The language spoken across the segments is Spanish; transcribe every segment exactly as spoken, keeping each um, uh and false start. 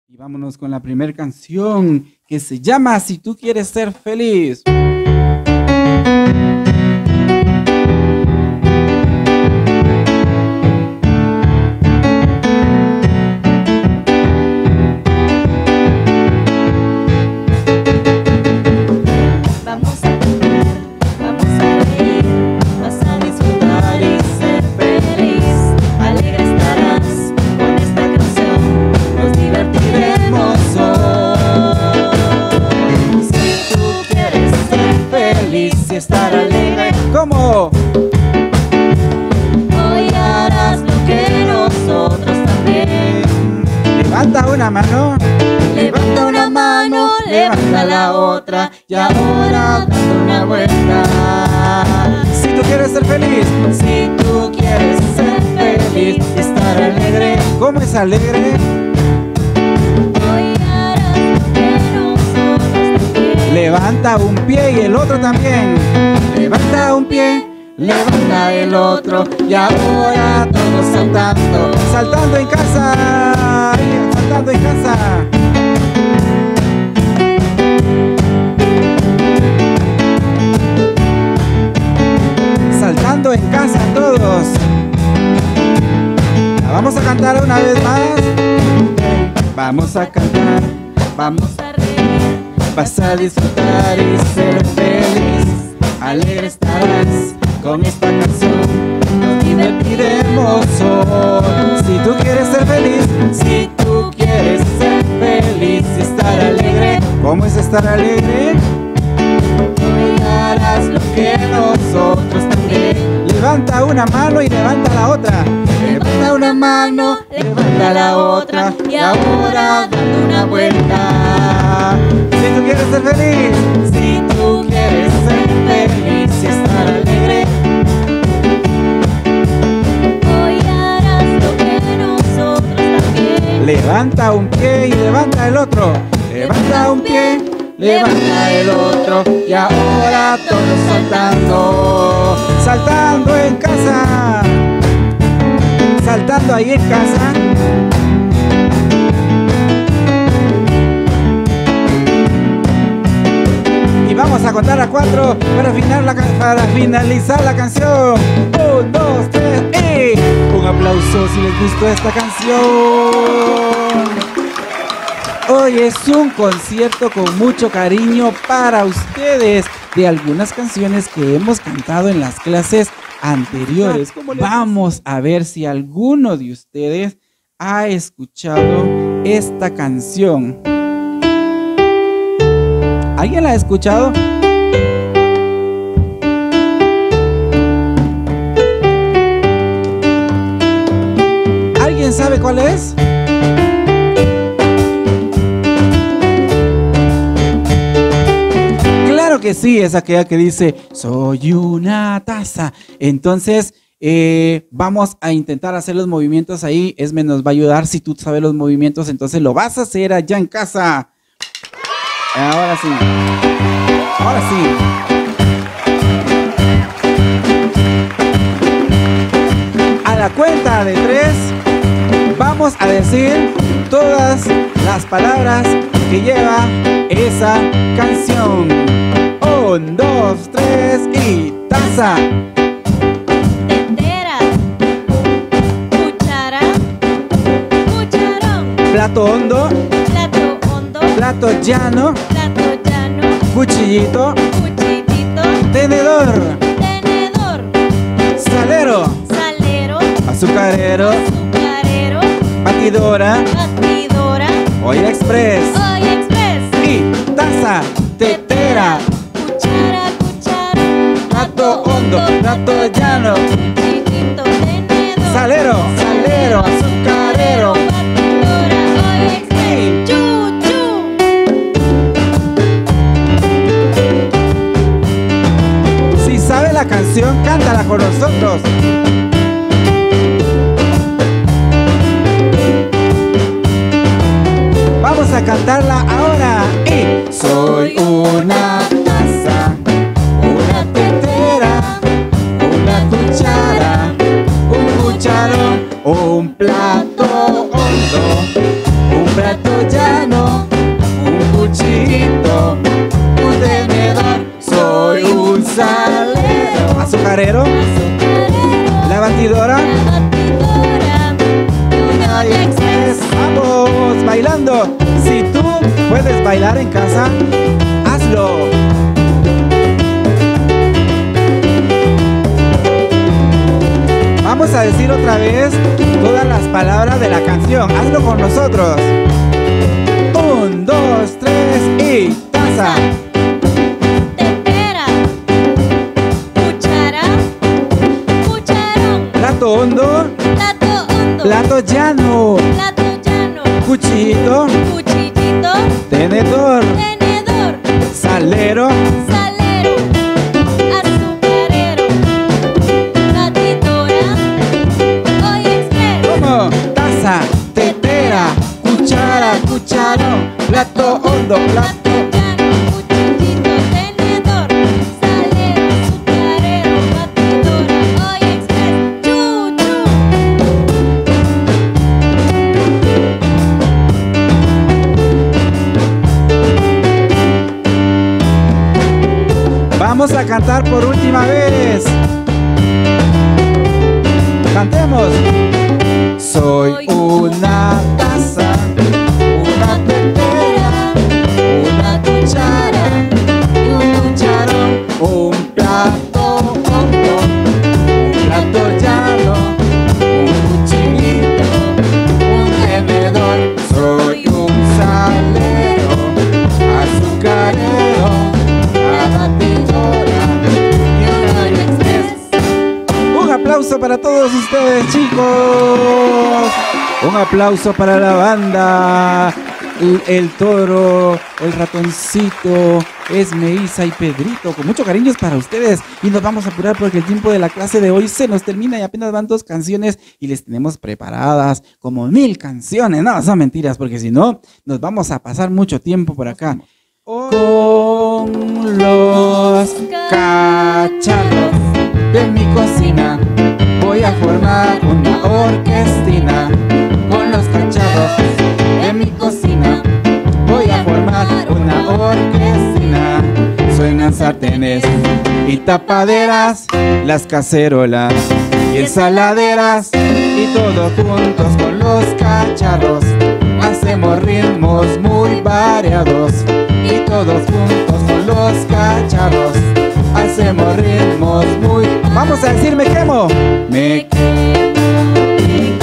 Y vámonos con la primera canción que se llama Si tú quieres ser feliz. Estar alegre, ¿cómo? Hoy harás lo que nosotros también. Levanta una mano, levanta una mano, levanta la otra, y ahora dando una vuelta. Si tú quieres ser feliz, si tú quieres ser feliz, estar alegre, ¿cómo es alegre? Hoy harás lo que nosotros también. Levanta un pie y el otro también. Levanta un pie, levanta el otro, y ahora todos saltando. Saltando en casa, saltando en casa. Saltando en casa todos. La vamos a cantar una vez más. Vamos a cantar, vamos a reír, vas a disfrutar y ser feliz. Alegre estarás con esta canción, nos divertiremos hoy. Si tú quieres ser feliz, si tú quieres ser feliz, estar alegre, ¿cómo es estar alegre? Hoy harás lo que nosotros también. Levanta una mano y levanta la otra. Levanta una mano, levanta la otra, y ahora dando una vuelta. Si tú quieres ser feliz, si tú quieres ser feliz y estar alegre, hoy harás lo que nosotros también. Levanta un pie y levanta el otro. Levanta un pie, levanta el otro, y ahora todos saltando. Saltando en casa. Saltando ahí en casa. Y vamos a contar a cuatro para, final la, para finalizar la canción. Un, dos, tres y un aplauso si les gustó esta canción. Hoy es un concierto con mucho cariño para ustedes de algunas canciones que hemos cantado en las clases anteriores. Vamos a ver si alguno de ustedes ha escuchado esta canción. ¿Alguien la ha escuchado? ¿Alguien sabe cuál es? Claro que sí, es aquella que dice soy una taza. Entonces eh, vamos a intentar hacer los movimientos ahí. Esme nos va a ayudar. Si tú sabes los movimientos, entonces lo vas a hacer allá en casa. Ahora sí. Ahora sí. A la cuenta de tres vamos a decir todas las palabras que lleva esa canción. Un, dos, tres y taza. Tetera. Cuchara. Cucharón. Plato hondo. Plato hondo. Plato llano. Plato llano. Cuchillito. Cuchillito. Tenedor. Tenedor. Salero. Salero. Azucarero. Azucarero. Batidora. Batidora. Olla Express. Olla Express. Y taza. Tetera. Cuchara, cucharón. Plato hondo. Plato llano. Cuchillito. Tenedor. Salero. Salero. Azucarero. Batidora. Olla Express. Chu, chu. Si sabe la canción, cántala con nosotros. Vamos a cantarla ahora. Y soy una taza, una tetera, una cuchara, un cucharón, un plato hondo, un plato llano, un cuchillito, un tenedor. Soy un salero. Azucarero, la batidora, una express. Vamos, bailando. Si tú puedes bailar en casa, hazlo. Vamos a decir otra vez todas las palabras de la canción. Hazlo con nosotros. Un, dos, tres y taza. Tetera. Cuchara. Cucharón. Plato hondo. Plato hondo. Plato llano. Plato llano. Cuchillito. Cuchillito. Tenedor. Tenedor. Salero. Salero. Azucarero. Batidora. Hoy express. ¿Cómo? Taza, tetera, cuchara, cucharón, plato hondo, plato. Llano, cuchillito, tenedor, salero, azucarero, batidora, hoy express. Chu, chu. Vamos a cantar por última vez. Cantemos. Soy una taza, una tetera, una cuchara y un cucharón, un plato hondo, un plato llano, un cuchillito, un tenedor. Soy un salero, azucarero, la batidora y una express. Un aplauso para todos ustedes, chicos. Un aplauso para la banda, el, el Toro, el Ratoncito, Esme, Isa y Pedrito. Con mucho cariño es para ustedes. Y nos vamos a apurar porque el tiempo de la clase de hoy se nos termina y apenas van dos canciones y les tenemos preparadas como mil canciones. No, son mentiras, porque si no, nos vamos a pasar mucho tiempo por acá. Con los cacharros de mi cocina voy a formar una orquestina. Con los cacharros de mi cocina voy a formar una orquestina. Suenan sartenes y tapaderas, las cacerolas y ensaladeras, y todos juntos con los cacharros hacemos ritmos muy variados. Y todos juntos con los cacharros hacemos ritmos muy... Vamos a decir, me quemo. Me quemo,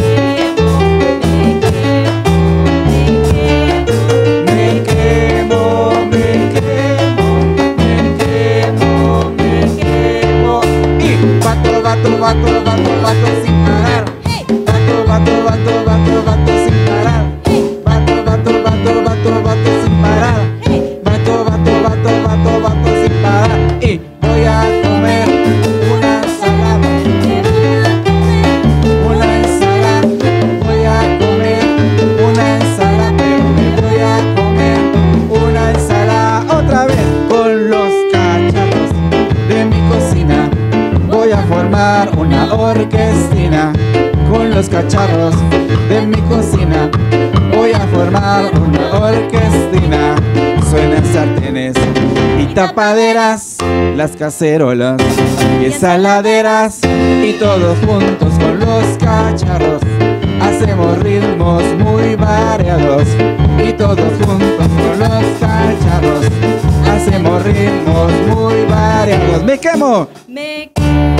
me quemo, me quemo, me quemo, me quemo. Y bato, bato, bato, bato, bato sin parar. Bato, bato, bato, bato, bato sin parar. Bato, bato, bato, bato, bato sin parar. Bato, bato, bato, bato, bato sin parar. Y voy a comer una ensalada. Una ensalada. Voy a comer una ensalada. Pero me voy a comer una ensalada. Otra vez con los cacharros de mi cocina voy a formar una orquestina. Con los cacharros de mi cocina voy a formar una orquestina. Suenan sartenes y tapaderas, las cacerolas y ensaladeras, y todos juntos con los cacharros hacemos ritmos muy variados. Y todos juntos con los cacharros hacemos ritmos muy variados. ¡Me quemo! Me quemo,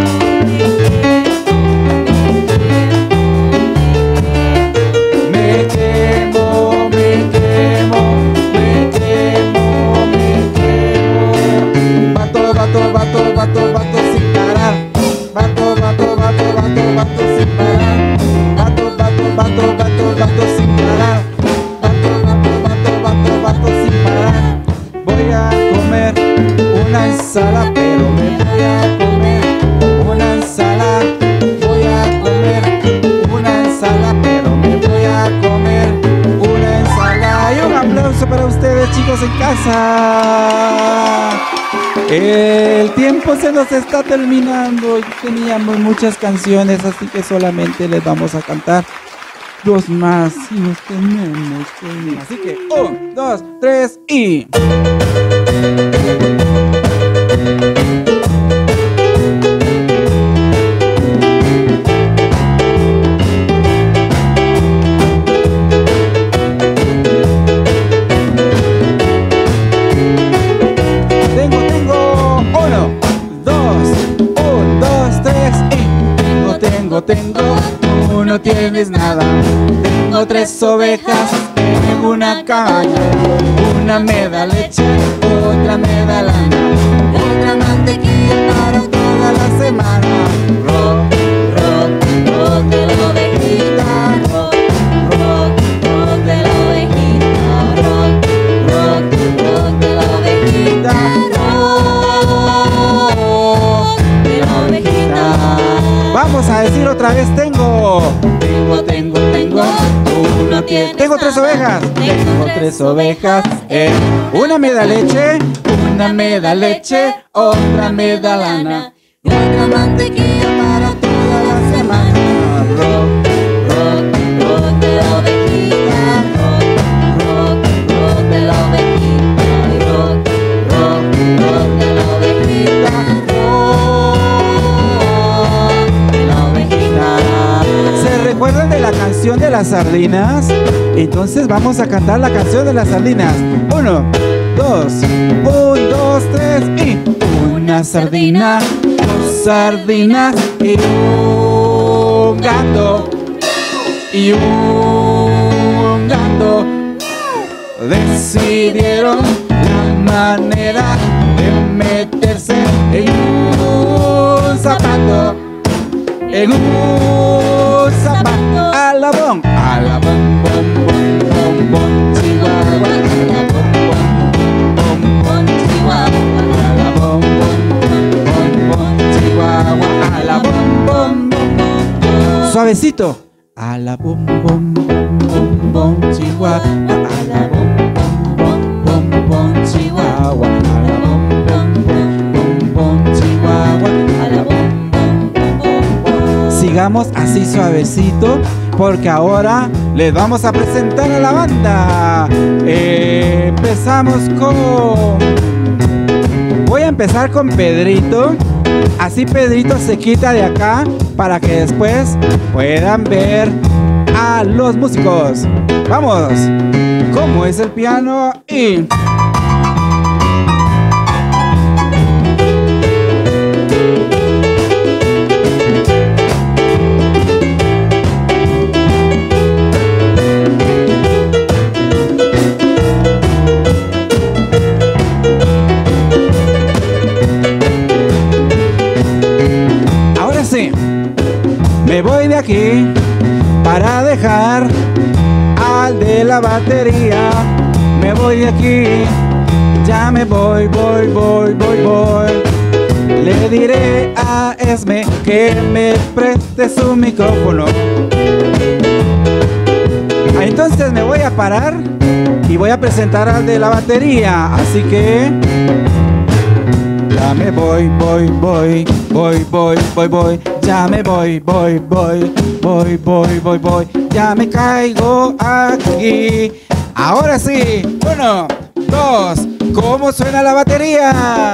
me quemo, me quemo, me quemo, me quemo. Bato, bato, bato, bato, bato sin parar. Bato, bato, bato, bato, bato sin parar. Bato, bato, bato, bato, bato sin parar. Bato, bato, bato, bato, bato sin parar. Voy a comer una ensalada, pero me voy a comer una ensalada. Voy a comer una ensalada, pero me voy a comer una ensalada. Y un aplauso para ustedes, chicos, en casa. El tiempo se nos está terminando. Teníamos muchas canciones, así que solamente les vamos a cantar dos más y nos tenemos que ir. Así que un, dos, tres y... Tengo, tú no tienes nada. Tengo tres ovejas en una caña. Una me da leche, otra me da lana, otra mantequilla para toda la semana. Rock, rock, rock de la ovejita. Rock, rock, rock de la ovejita. Rock, rock, rock de la ovejita. Rock de la ovejita. Vamos a decir otra vez, tengo. Tengo, tengo, tengo. Tú no tienes. Tengo tres ovejas. Tengo tres ovejas. Eh, una me da leche, una me da leche, otra me da lana, y otra mantequilla para toda la semana. Rock, rock, rock de la ovejita. Rock, rock, rock de la ovejita. Rock, rock, rock de la ovejita. ¿Se recuerdan de la canción de las sardinas? Entonces vamos a cantar la canción de las sardinas. Uno, dos, un, dos, tres y... Una sardina, dos sardinas y un gato. Y un gato decidieron la manera de meterse en un zapato. En un zapato. Alabón, alabón, bom, bom, bom, bom, chihuahua. Alabón, bom, bom, bom, chihuahua. Alabón, bom, bom, bom, chihuahua. Alabón, bom, bom, bom. Suavecito. Alabón, bom, bom, bom, bom, chihuahua. Alabón, bom, bom, bom, bom, chihuahua. Alabón, bom, bom, bom, chihuahua. Alabón. Sigamos así suavecito, porque ahora les vamos a presentar a la banda. Eh, empezamos con... Voy a empezar con Pedrito. Así Pedrito se quita de acá para que después puedan ver a los músicos. Vamos. ¿Cómo es el piano? Y... Me voy de aquí para dejar al de la batería. Me voy de aquí, ya me voy, voy, voy, voy, voy. Le diré a Esme que me preste su micrófono. Entonces me voy a parar y voy a presentar al de la batería. Así que... Ya me voy, voy, voy, voy, voy, voy, voy. Ya me voy, voy, voy, voy, voy, voy, voy. Ya me caigo aquí. Ahora sí, uno, dos. ¿Cómo suena la batería?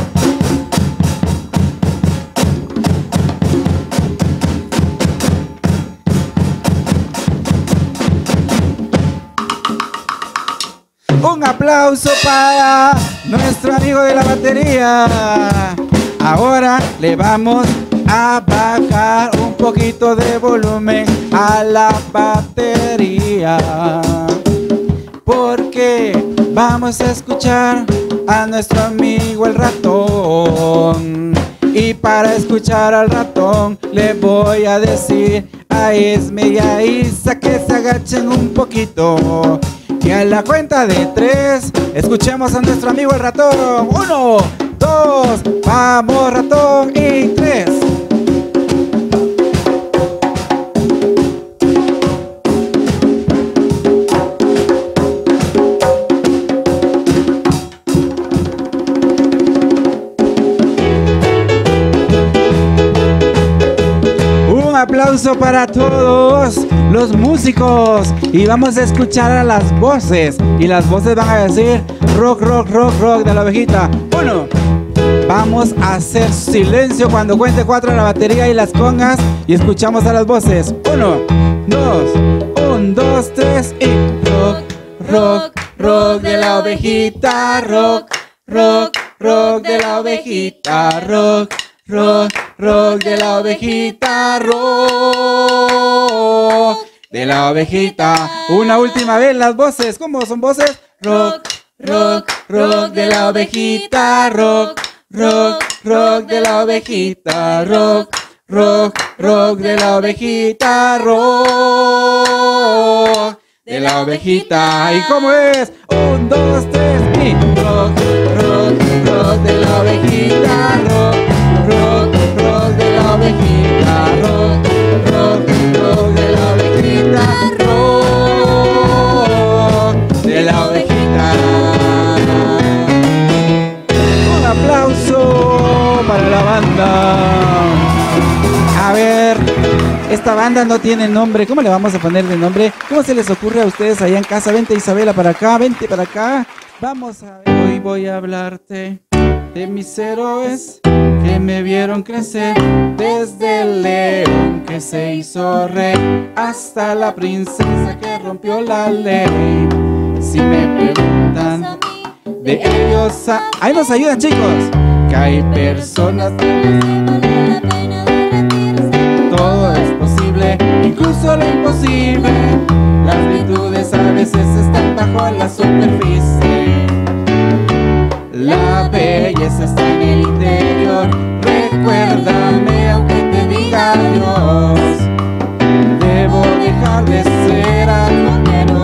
Un aplauso para nuestro amigo de la batería. Ahora le vamos a bajar un poquito de volumen a la batería, porque vamos a escuchar a nuestro amigo el ratón. Y para escuchar al ratón le voy a decir a Esme y a Isa que se agachen un poquito. Y a la cuenta de tres, escuchemos a nuestro amigo el ratón. Uno, dos, vamos ratón, y tres. aplauso para todos los músicos. Y vamos a escuchar a las voces. Y las voces van a decir rock, rock, rock, rock de la ovejita. Uno. Vamos a hacer silencio cuando cuente cuatro en la batería y las congas. Y escuchamos a las voces. Uno, dos, un, dos, tres y rock, rock, rock de la ovejita. Rock, rock, rock de la ovejita. Rock, rock, rock de la ovejita. Rock de la ovejita. Una última vez las voces. ¿Cómo son voces? Rock, rock, rock de la ovejita. Rock, rock, rock de la ovejita. Rock, rock, rock de la ovejita. Rock de la ovejita. ¿Y cómo es? Un, dos, tres y rock, rock, rock de la ovejita. Rock, rock, rock de la ovejita. Rock, rock, rock de la ovejita. Rock de la ovejita. Un aplauso para la banda. A ver, esta banda no tiene nombre. ¿Cómo le vamos a poner de nombre? ¿Cómo se les ocurre a ustedes allá en casa? Vente, Isabela, para acá, vente para acá. Vamos a ver. Hoy voy a hablarte de mis héroes que me vieron crecer, desde el león que se hizo rey hasta la princesa que rompió la ley. Si me preguntan de ellos, a... ahí nos ayudan, chicos. Que hay personas que todo es posible, incluso lo imposible. Las virtudes a veces están bajo la superficie. La belleza está en el interior. Recuérdame aunque te diga adiós. Debo dejar de ser algo que no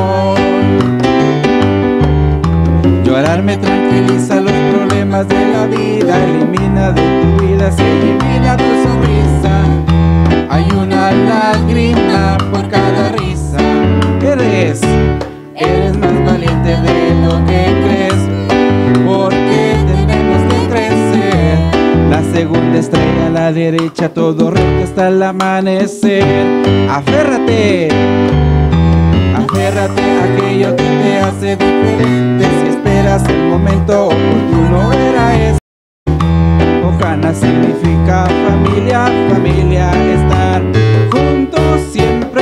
soy. Llorar me tranquiliza los problemas de la vida. Elimina de tu vida, se elimina tu sonrisa. Hay una lágrima por cada risa. Eres, eres más valiente de lo que crees, porque tenemos que crecer. La segunda estrella a la derecha, todo recto hasta el amanecer. Aférrate, aférrate a aquello que te hace diferente. Si esperas el momento oportuno, era ese. Ojana significa familia, familia, estar juntos siempre.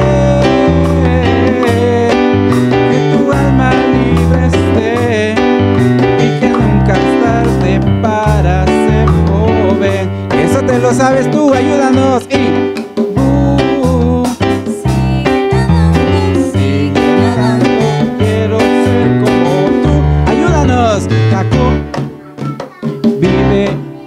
Que tu alma libre esté y que nunca es tarde para ser joven. Eso te lo sabes tú, ayúdanos. Y uh, sigue nadando, sigue nadando. Quiero ser como tú, ayúdanos. Caco, vive.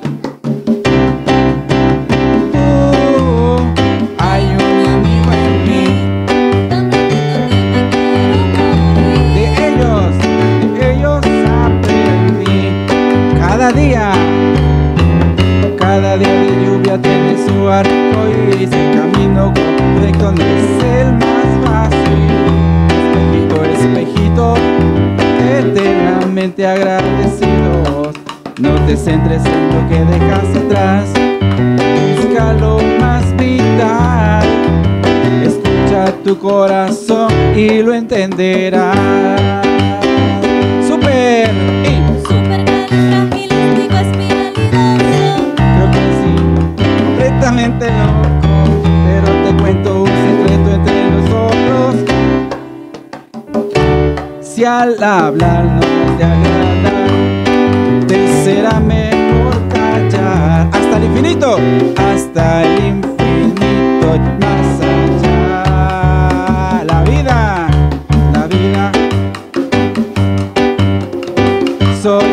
Cada día de lluvia tiene su arco iris. El camino correcto no es el más fácil. Espejito, espejito, eternamente agradecidos. No te centres en lo que dejas atrás. Busca lo más vital. Escucha tu corazón y lo entenderás. ¡Super! ¡Y! Completamente loco, pero te cuento un secreto entre nosotros. Si al hablar no te agrada, te será mejor callar. Hasta el infinito, hasta el infinito, más allá. La vida, la vida. Soy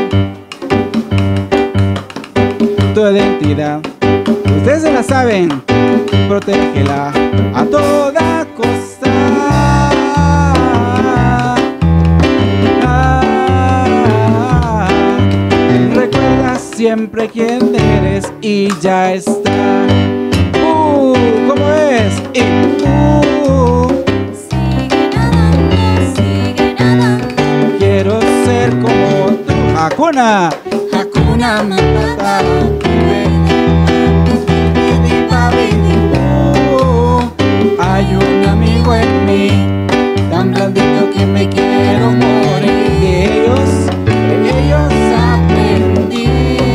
tu identidad. Ustedes se la saben, protégela a toda costa. Ah, recuerda siempre quién eres y ya está. Uh, ¿cómo es? Y uh, sigue nadando, sigue nadando. Quiero ser como tú. Hakuna, Hakuna Matata. Oh, que me quiero morir. De ellos, de ellos aprendí.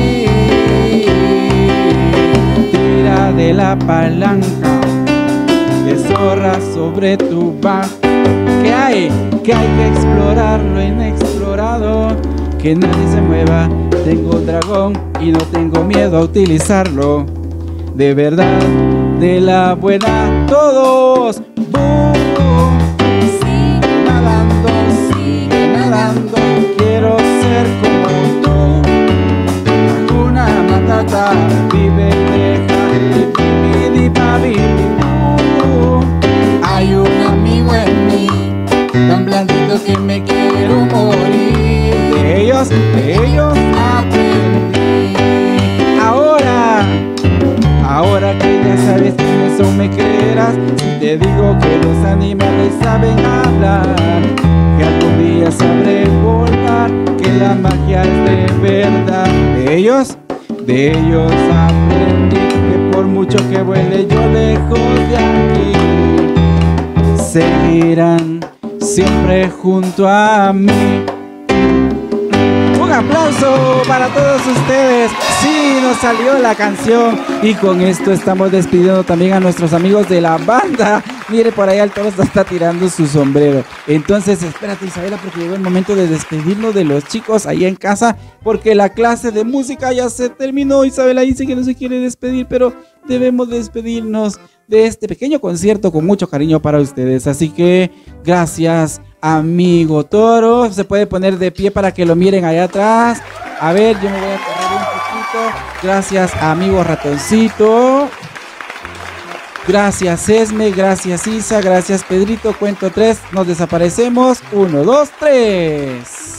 tira de la palanca, de zorra sobre tu back. ¿Qué hay? Que hay que explorar lo inexplorado. Que nadie se mueva, tengo un dragón y no tengo miedo a utilizarlo. De verdad, de la buena, todos. ¡Bum! Sigue Nadando, sigue nadando, quiero ser como tú. Hakuna Matata, vive, deja, vivi, babi, Hay un amigo en mí, tan blandito que me quiero morir. de ellos, de ellos Aprendí. ahora. Ahora que ya sabes quiénes son, me creerás si te digo que los animales saben hablar, que algún día sabré volar, que la magia es de verdad. De ellos, de ellos aprendí que por mucho que vuele yo lejos de aquí, seguirán siempre junto a mí. Un aplauso para todos ustedes. Sí, nos salió la canción. Y con esto estamos despidiendo también a nuestros amigos de la banda. Mire, por allá el toro está tirando su sombrero. Entonces, espérate, Isabela, porque llegó el momento de despedirnos de los chicos ahí en casa, porque la clase de música ya se terminó. Isabela dice que no se quiere despedir, pero debemos despedirnos de este pequeño concierto con mucho cariño para ustedes. Así que, gracias, amigo toro. Se puede poner de pie para que lo miren allá atrás. A ver, yo me voy a correr un poquito. Gracias, amigo ratoncito. Gracias, Esme. Gracias, Isa. Gracias, Pedrito. Cuento tres. Nos desaparecemos. Uno, dos, tres.